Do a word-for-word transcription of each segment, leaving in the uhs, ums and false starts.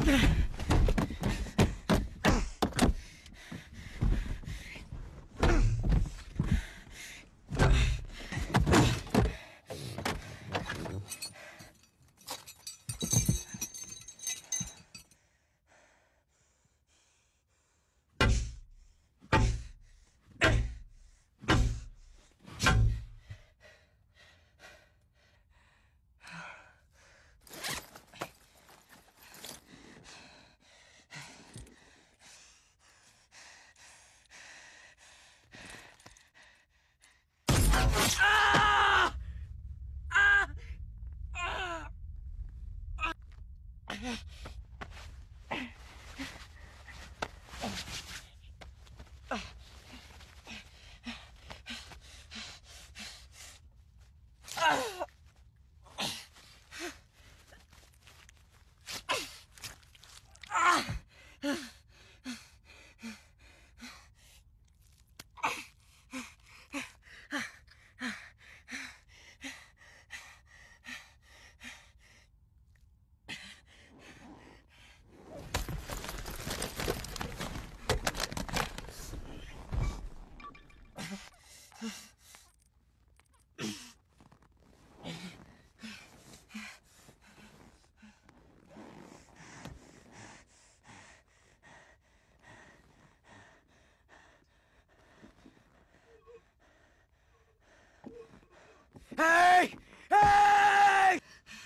Ei! Ei!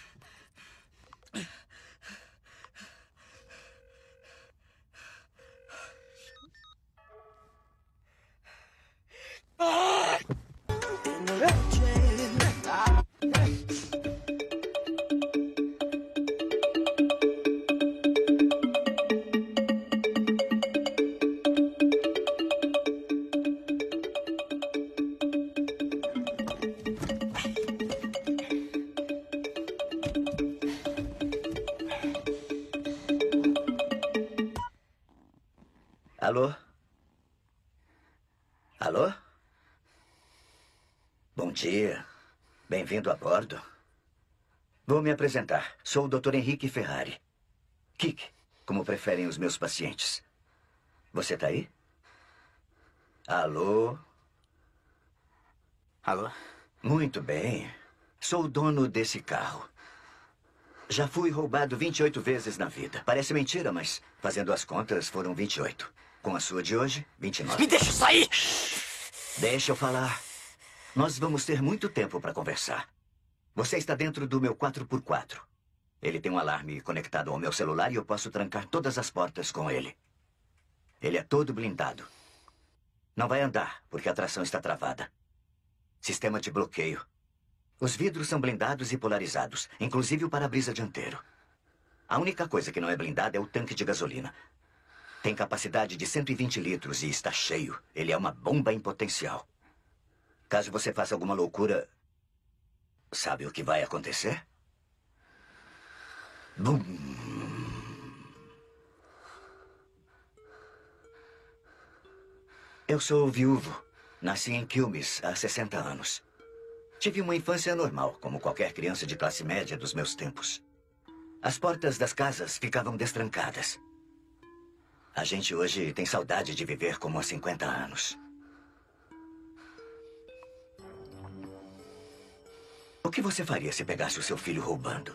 Ah! Alô? Alô? Bom dia. Bem-vindo a bordo. Vou me apresentar. Sou o doutor Henrique Ferrari. Kik, como preferem os meus pacientes. Você tá aí? Alô? Alô? Muito bem. Sou o dono desse carro. Já fui roubado vinte e oito vezes na vida. Parece mentira, mas fazendo as contas foram vinte e oito. Com a sua de hoje, vinte e nove. Me deixa sair! Deixa eu falar. Nós vamos ter muito tempo para conversar. Você está dentro do meu quatro por quatro. Ele tem um alarme conectado ao meu celular e eu posso trancar todas as portas com ele. Ele é todo blindado. Não vai andar, porque a tração está travada. Sistema de bloqueio. Os vidros são blindados e polarizados, inclusive o para-brisa dianteiro. A única coisa que não é blindada é o tanque de gasolina. Tem capacidade de cento e vinte litros e está cheio. Ele é uma bomba em potencial. Caso você faça alguma loucura, sabe o que vai acontecer? Bum! Eu sou viúvo. Nasci em Quilmes há sessenta anos. Tive uma infância normal, como qualquer criança de classe média dos meus tempos. As portas das casas ficavam destrancadas. A gente hoje tem saudade de viver como há cinquenta anos. O que você faria se pegasse o seu filho roubando?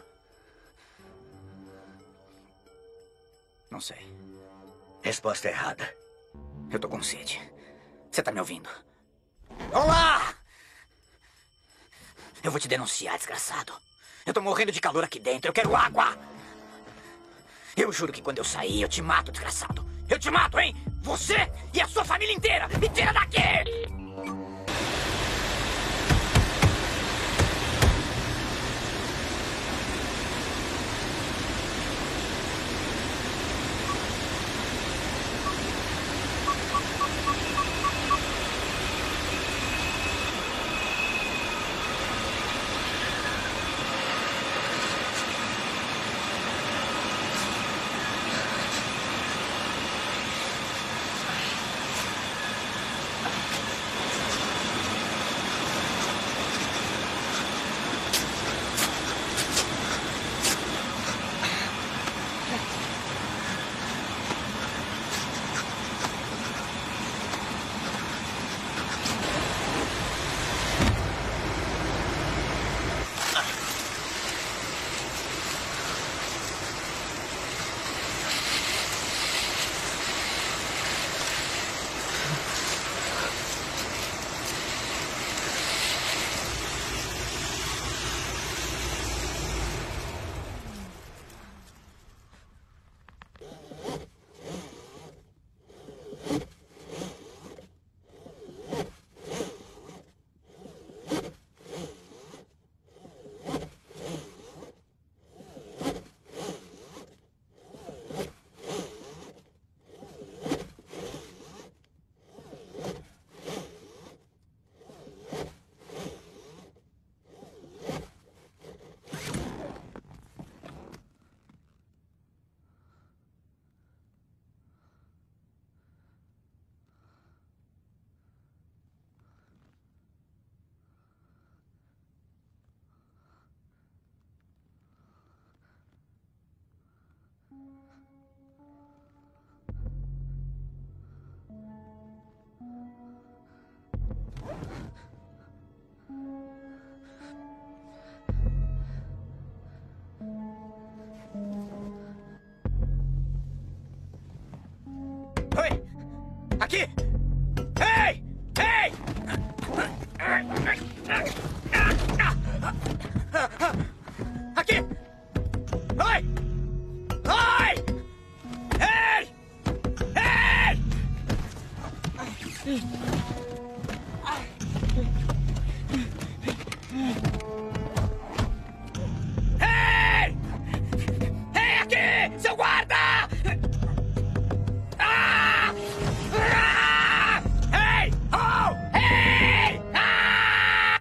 Não sei. Resposta errada. Eu tô com sede. Você tá me ouvindo? Olá! Eu vou te denunciar, desgraçado. Eu tô morrendo de calor aqui dentro. Eu quero água! Eu juro que quando eu sair, eu te mato, desgraçado. Eu te mato, hein? Você e a sua família inteira! Me tira daqui! Aqui! Ei! Ei! Aqui! Oi! Oi! Ei! Ei! Ei! Ei, aqui! Seu guarda! Ah! Ah! Ei! Oh! Ei! Ah!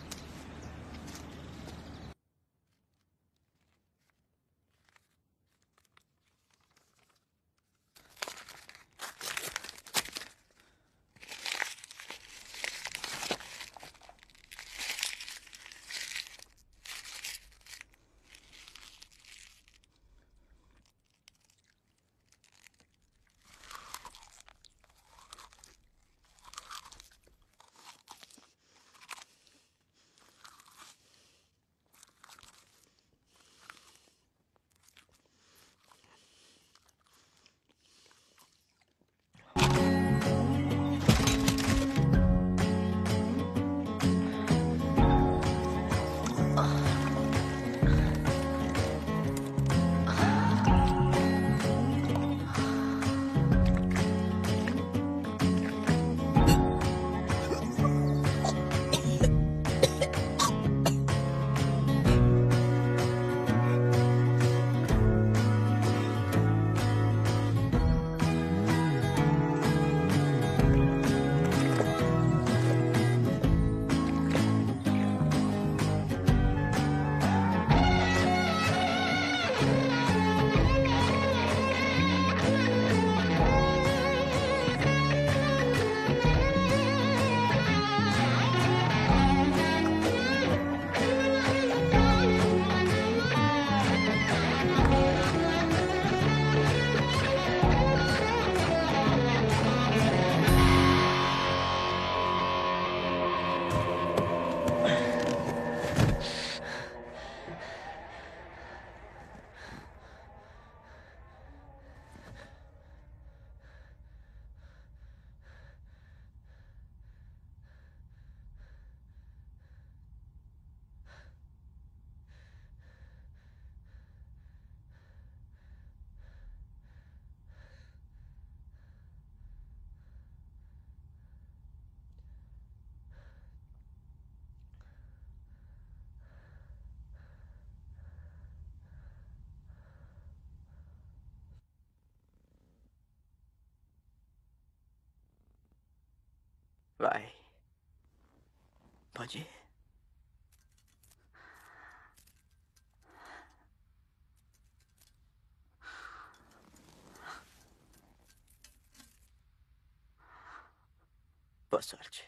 Vai. Pode ir. Boa sorte.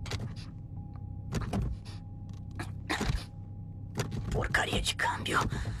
Porcaria de câmbio.